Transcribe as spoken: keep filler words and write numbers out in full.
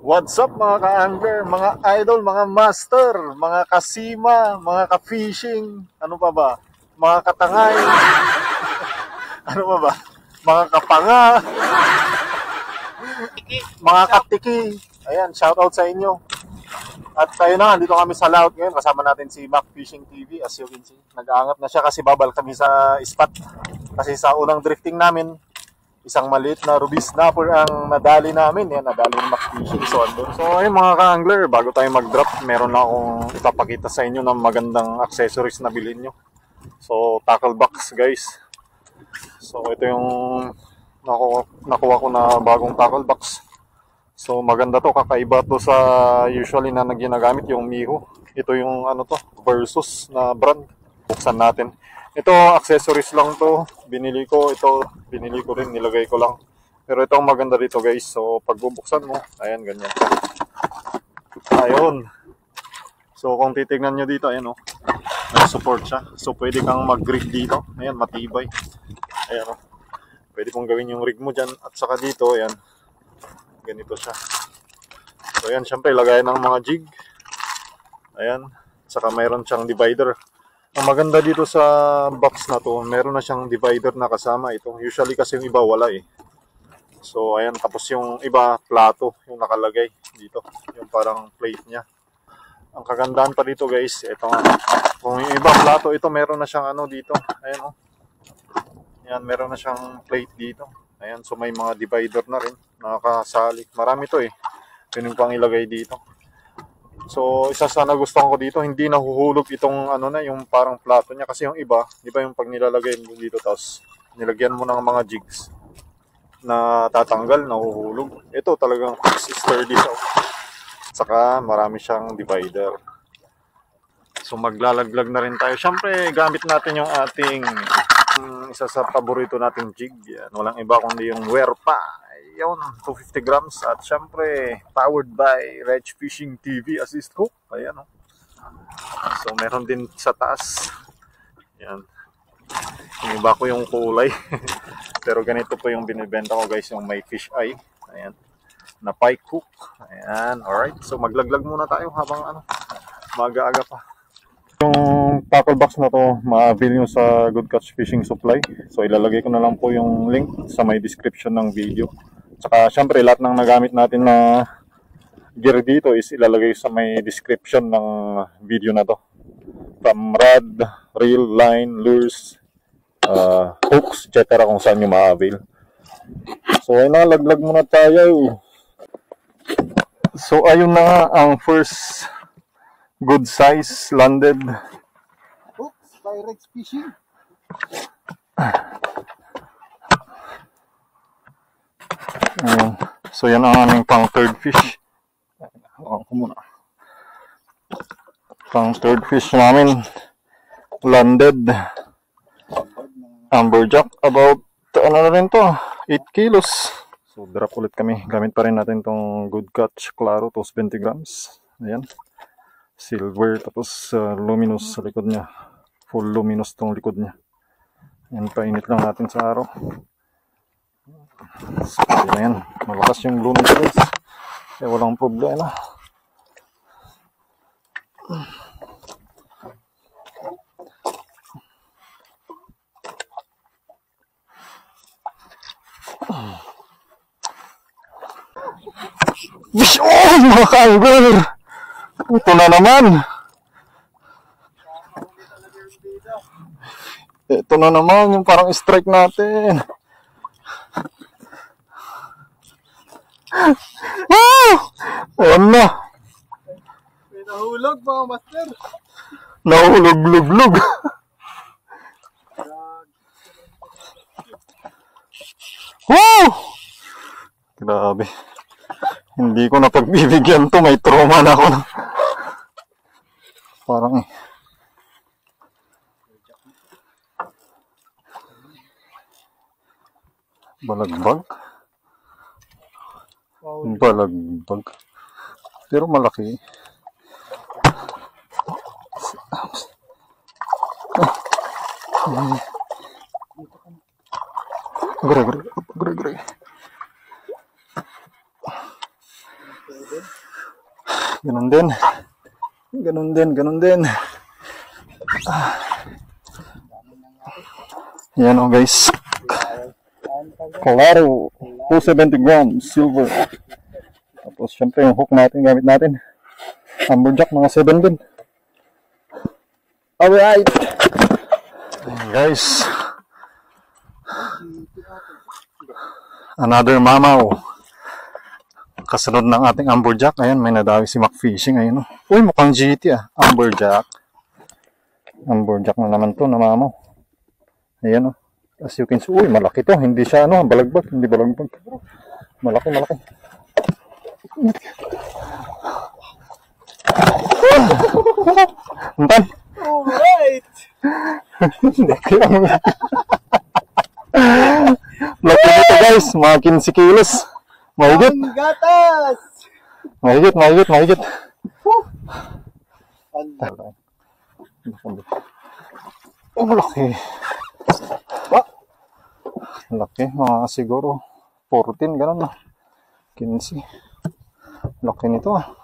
What's up mga ka-angler, mga idol, mga master, mga kasima, mga ka-fishing, ano pa ba? Mga katangay, ano pa ba? Mga kapanga, mga katiki. Ayan, shoutout sa inyo. At tayo na, dito kami sa laut ngayon. Kasama natin si Mac Fishing T V. As you can see, nag-aangat na siya kasi babal kami sa spot. Kasi sa unang drifting namin, isang maliit na ruby snapper ang nadali namin. Yan, nadali ng Mac Fishing. So, so ayun mga ka-angler, bago tayo mag-drop, meron na akong ipapakita sa inyo ng magandang accessories na bilhin nyo. So, tackle box guys. So, ito yung nakuha, nakuha ko na bagong tackle box. So, maganda to, kakaiba to sa usually na ginagamit yung Miho. Ito yung ano to, Versus na brand. Buksan natin. Ito, accessories lang to. Binili ko, ito, binili ko rin, nilagay ko lang. Pero ito ang maganda dito guys. So, pag bubuksan mo, ayan, ganyan. Ayun. So, kung titignan nyo dito, ayan o. Oh, may support siya. So, pwede kang mag-rig dito. Ayan, matibay. Ayan o. Oh. Pwede mong gawin yung rig mo dyan. At saka dito, ayan. Ganito siya. So, ayan, syempre, lagayan ng mga jig. Ayan. Saka mayroon siyang divider. Ang maganda dito sa box na to, meron na siyang divider na kasama ito. Usually kasi yung iba wala eh. So, ayan. Tapos yung iba, plato, yung nakalagay dito. Yung parang plate niya. Ang kagandahan pa dito guys, ito nga. Kung yung iba plato, ito meron na siyang ano dito. Ayan o. Oh. Ayan, meron na siyang plate dito. Ayan, so may mga divider na rin. Nakakasali. Marami to eh. Yun yung pang ilagay dito. So, isa sa nagustuhan ko dito, hindi nahuhulog itong ano na, yung parang plato niya. Kasi yung iba, di ba yung pag nilalagay mo dito, tapos nilagyan mo ng mga jigs na tatanggal, nahuhulog. Ito talagang sturdy siya. Saka marami siyang divider. So, maglalaglag na rin tayo. Siyempre, gamit natin yung ating um, isa sa paborito nating jig. Yan. Walang iba kundi yung Werpa. Yun, two hundred fifty grams. At syempre, powered by Reg Fishing T V Assist Hook. Ayan o. Oh. So, meron din sa taas. Yan. Iniba ko yung kulay. Pero ganito po yung binibenta ko guys, yung may fish eye. Ayan. Na pike hook. Ayan. Alright. So, maglaglag muna tayo habang ano, maaga-aga pa. Yung tackle box na to, ma-avail nyo sa Good Catch Fishing Supply. So, ilalagay ko na lang po yung link sa may description ng video. Saka, syempre, lahat ng nagamit natin na gear dito is ilalagay sa may description ng video na to. From rod, reel, line, lures, uh, hooks, et cetera kung saan nyo ma-avail. So, ayun na, laglag muna tayo. So, ayun na nga ang first good size landed. Hooks by Rex Fishing. Ayan. So yan ang aming pang third fish. Ako muna. Pang third fish namin landed amberjack, about ano na rin to, eight kilos. So drop ulit kami. Gamit pa rin natin tong Good Catch Claro, two hundred twenty grams. Ayan. Silver, tapos uh, luminous sa likod niya. Full luminous tong likod niya. Yan, painit lang natin sa araw. So, yan. Malakas yung luminous guys. Kaya walang problema. Oh, mga ka-angler! Ito na naman. Ito na naman yung parang strike natin. Ah! Ayan na. May nahulog mga master. Nahulog-lug-lug. Woo! Grabe. Hindi ko na pagbibigyan to. May trauma na ako. Parang eh. Balagbag. Balagbag. Pero malaki. Gre, gre, gre, gre. Ganun din. Ganun din, ganun din. Ah. Yan o guys. Claro. two seventy grams silver. Tapos syempre yung hook natin, gamit natin. Amberjack, mga seven din. Alright. Ayan guys. Another mamaw. Kasunod ng ating amberjack. Ayan, may nadawi si Mac Fishing. Ayan o. Uy, mukhang G T ah. Amberjack. Amberjack na naman to na mamaw. Ayan o. As you can see. Uy, malaki to. Hindi siya ano, balagbag. Hindi balagbag. Malaki, malaki. Antan. Alright! Laki lang. Laki dito guys. Mga fifteen kilos. Mahigit. Ang gatas! Mahigit, mahigit, mahigit. Oh, laki. Laki. Mga siguro fourteen, gano'n na. fifteen. Laki nito ah.